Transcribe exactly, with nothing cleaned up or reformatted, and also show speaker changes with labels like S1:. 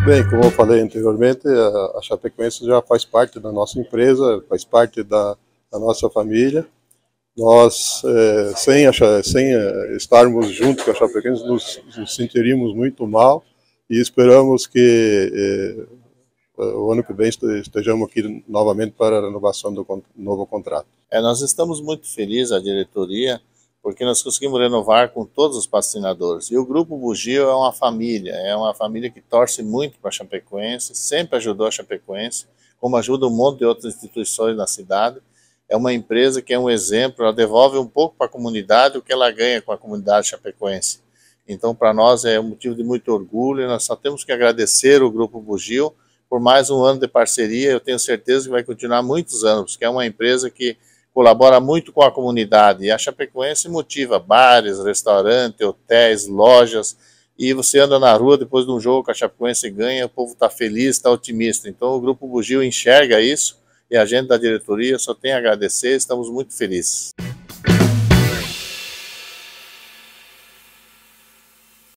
S1: Bem, como eu falei anteriormente, a Chapecoense já faz parte da nossa empresa, faz parte da, da nossa família. Nós, é, sem, a, sem a, estarmos junto com a Chapecoense, nos, nos sentiríamos muito mal e esperamos que é, o ano que vem estejamos aqui novamente para a renovação do novo contrato.
S2: É, nós estamos muito felizes, a diretoria, porque nós conseguimos renovar com todos os patrocinadores. E o Grupo Bugio é uma família, é uma família que torce muito para a Chapecoense, sempre ajudou a Chapecoense, como ajuda um monte de outras instituições na cidade. É uma empresa que é um exemplo, ela devolve um pouco para a comunidade o que ela ganha com a comunidade chapecoense. Então, para nós é um motivo de muito orgulho e nós só temos que agradecer o Grupo Bugio por mais um ano de parceria. Eu tenho certeza que vai continuar muitos anos, porque é uma empresa que colabora muito com a comunidade, e a Chapecoense motiva bares, restaurantes, hotéis, lojas, e você anda na rua depois de um jogo que a Chapecoense ganha, o povo está feliz, está otimista. Então o Grupo Bugio enxerga isso, e a gente da diretoria só tem a agradecer, estamos muito felizes.